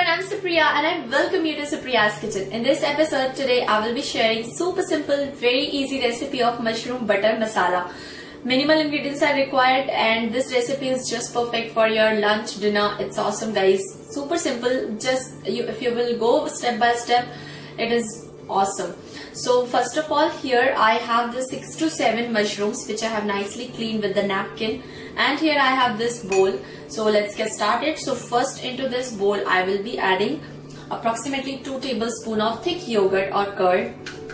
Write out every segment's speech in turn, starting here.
I'm Supriya and I welcome you to Supriya's Kitchen. In this episode today, I will be sharing super simple, very easy recipe of mushroom butter masala. Minimal ingredients are required and this recipe is just perfect for your lunch, dinner. It's awesome guys. Super simple, if you will go step by step, it is awesome. So first of all, here I have the 6 to 7 mushrooms which I have nicely cleaned with the napkin, and here I have this bowl. So let's get started. So first into this bowl I will be adding approximately 2 tablespoons of thick yogurt or curd.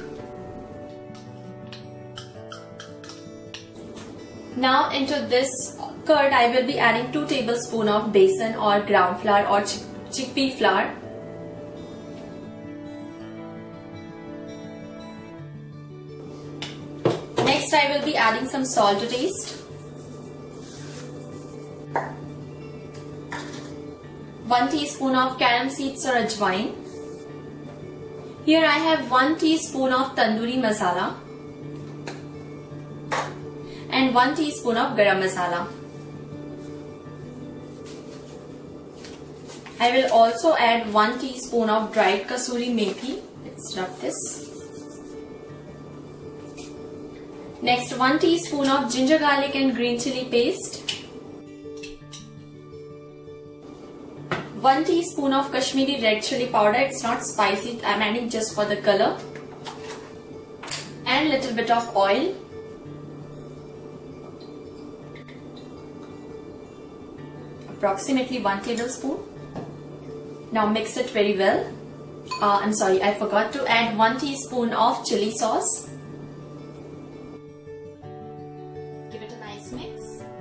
Now into this curd I will be adding 2 tablespoons of besan or gram flour or chickpea flour. Next I will be adding some salt to taste. 1 teaspoon of carom seeds or ajwain. Here I have 1 teaspoon of tandoori masala and 1 teaspoon of garam masala. I will also add 1 teaspoon of dried kasuri methi. Let's rub this. Next 1 teaspoon of ginger garlic and green chili paste. 1 teaspoon of Kashmiri red chili powder. It's not spicy, I'm adding just for the color. And little bit of oil. Approximately 1 tablespoon. Now mix it very well. I'm sorry, I forgot to add 1 teaspoon of chili sauce. Give it a nice mix.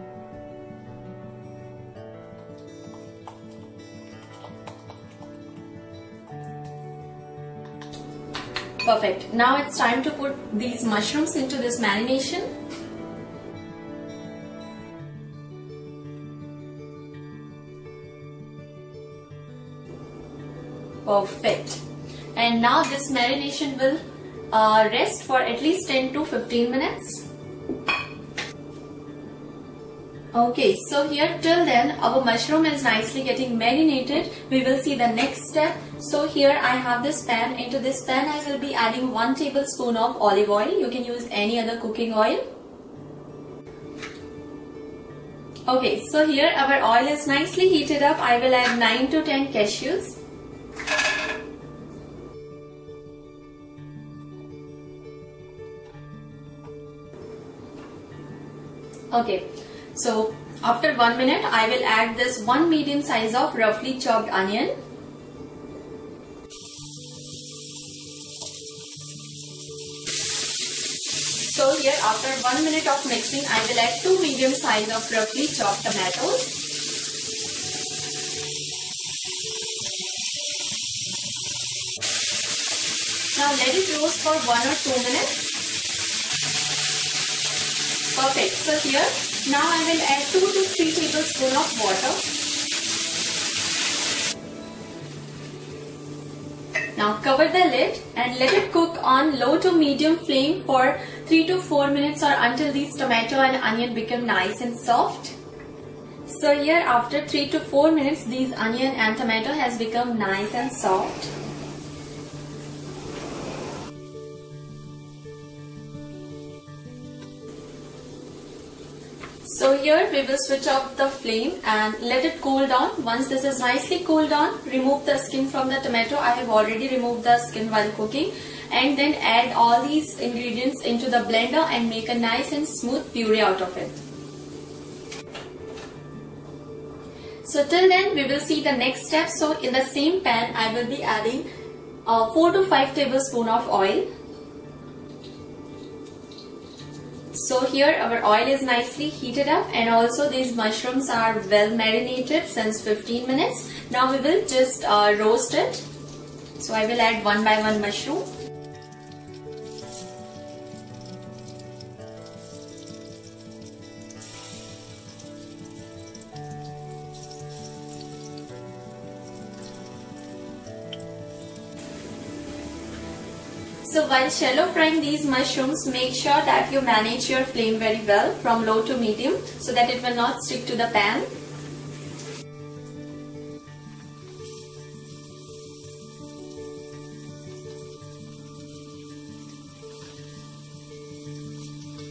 Perfect. Now it's time to put these mushrooms into this marination. Perfect. And now this marination will rest for at least 10 to 15 minutes. Okay, so here till then our mushroom is nicely getting marinated. We will see the next step. So here I have this pan. Into this pan I will be adding 1 tablespoon of olive oil. You can use any other cooking oil. Okay, so here our oil is nicely heated up. I will add 9 to 10 cashews. Okay. So after 1 minute I will add this 1 medium size of roughly chopped onion. So here after 1 minute of mixing I will add 2 medium size of roughly chopped tomatoes. Now let it roast for 1 or 2 minutes. Perfect. So here now I will add 2 to 3 tablespoons of water. Now cover the lid and let it cook on low to medium flame for 3 to 4 minutes or until these tomato and onion become nice and soft. So here after 3 to 4 minutes these onion and tomato has become nice and soft. So here we will switch off the flame and let it cool down. Once this is nicely cooled down, remove the skin from the tomato. I have already removed the skin while cooking. And then add all these ingredients into the blender and make a nice and smooth puree out of it. So till then we will see the next step. So in the same pan I will be adding 4 to 5 tablespoons of oil. So here our oil is nicely heated up and also these mushrooms are well marinated since 15 minutes. Now we will just roast it. So I will add 1 by 1 mushroom. So while shallow frying these mushrooms, make sure that you manage your flame very well from low to medium so that it will not stick to the pan.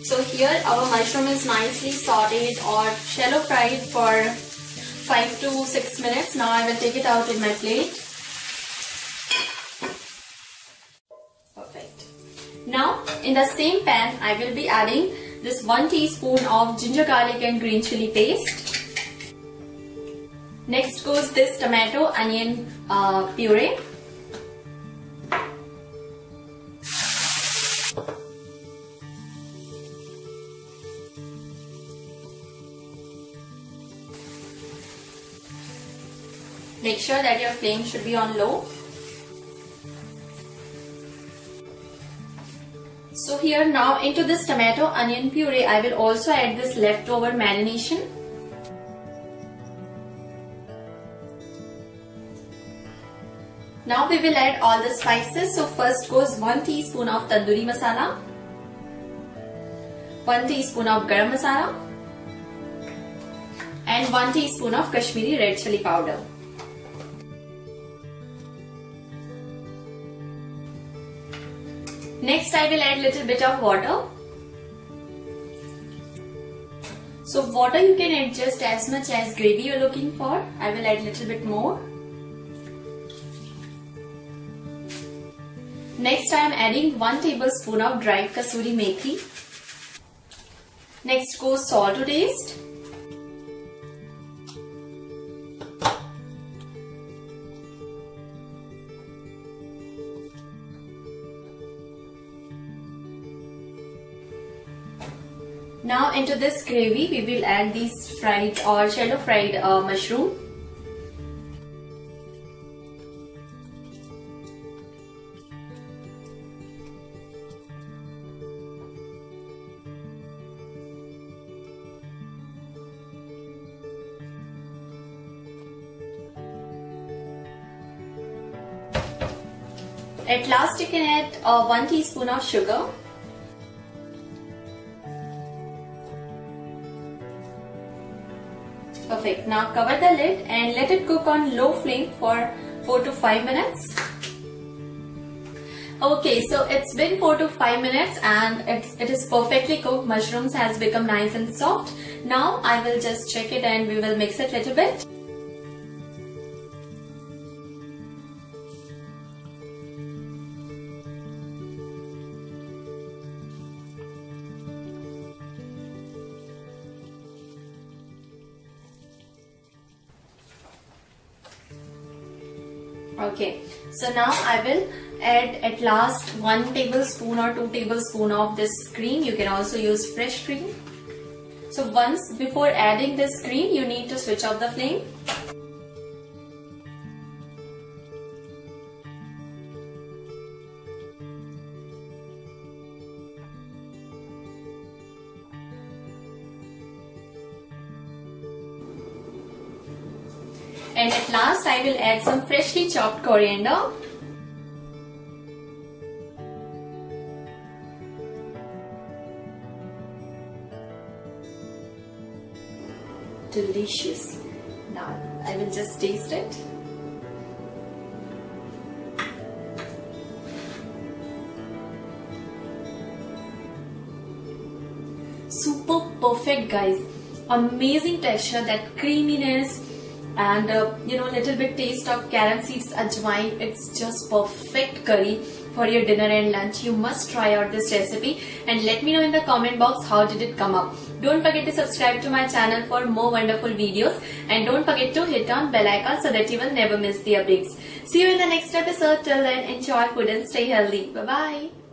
So here our mushroom is nicely sauteed or shallow fried for 5 to 6 minutes. Now I will take it out in my plate. Perfect. Now in the same pan I will be adding this 1 teaspoon of ginger garlic and green chili paste. Next goes this tomato onion puree. Make sure that your flame should be on low. So here now into this tomato onion puree I will also add this leftover marination. Now we will add all the spices. So first goes 1 teaspoon of tandoori masala, 1 teaspoon of garam masala and 1 teaspoon of Kashmiri red chili powder. Next I will add little bit of water. So water you can adjust as much as gravy you are looking for. I will add little bit more. Next I am adding 1 tablespoon of dried kasuri methi. Next goes salt to taste. Now into this gravy we will add these fried or shallow fried mushroom. At last you can add 1 teaspoon of sugar. Perfect. Now cover the lid and let it cook on low flame for 4 to 5 minutes. Okay, so it's been 4 to 5 minutes and it is perfectly cooked. Mushrooms has become nice and soft. Now I will just check it and we will mix it a little bit. Okay, so now I will add at last 1 tablespoon or 2 tablespoon of this cream. You can also use fresh cream. So once before adding this cream, you need to switch off the flame. And at last I will add some freshly chopped coriander. Delicious. Now I will just taste it. Super perfect, guys. Amazing texture, that creaminess and little bit taste of carom seeds, ajwain. It's just perfect curry for your dinner and lunch. You must try out this recipe and let me know in the comment box how did it come up. Don't forget to subscribe to my channel for more wonderful videos and don't forget to hit on bell icon so that you will never miss the updates. See you in the next episode. Till then, enjoy food and stay healthy. Bye bye.